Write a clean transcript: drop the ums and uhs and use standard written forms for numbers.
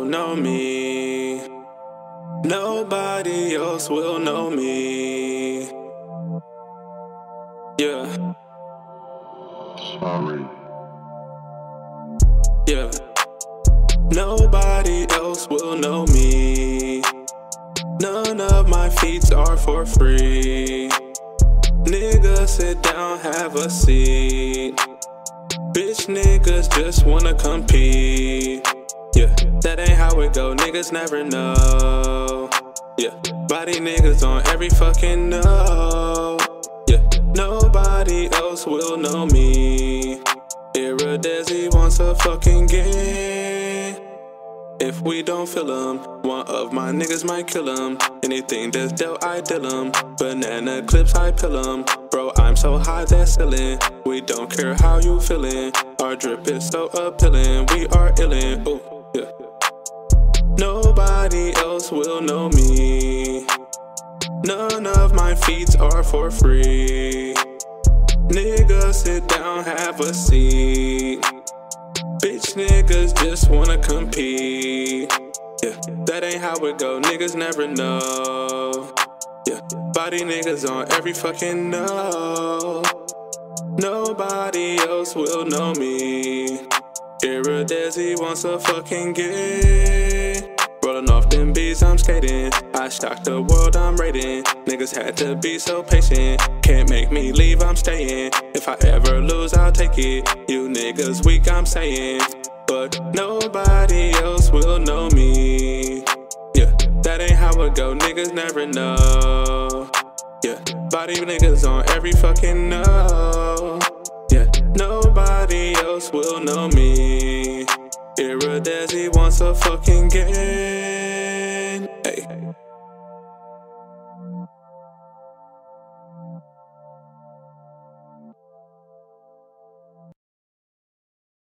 will know me. Nobody else will know me. Yeah. Sorry. Yeah. Nobody else will know me. None of my feats are for free. Nigga, sit down, have a seat. Bitch niggas just wanna compete. Yeah, that ain't how it go, niggas never know. Yeah, body niggas on every fucking note. Yeah, nobody else will know me. iiRiDeZ wants a fucking game. If we don't feel 'em, one of my niggas might kill 'em. Anything that's dealt, I deal 'em. Banana clips, I pill 'em. Bro, I'm so high, that's ceiling. We don't care how you feeling. Our drip is so appealing. We are illin', ooh, yeah. Nobody else will know me. None of my feats are for free. Nigga, sit down, have a seat. Bitch niggas just wanna compete. Yeah, that ain't how it go, niggas never know. Yeah, body niggas on every fucking note. Nobody else will know me. iiRiDeZ wants a fucking game. Rolling off them beats, I'm skating. I shocked the world, I'm raiding. Niggas had to be so patient. Can't make me leave, I'm staying. If I ever lose, I'll take it. You niggas weak, I'm saying. But nobody else will know me. Yeah, that ain't how it go, niggas never know. Yeah, body niggas on every fucking note. Yeah, nobody else will know me. iiRiDeZ wants a fucking game. Hey.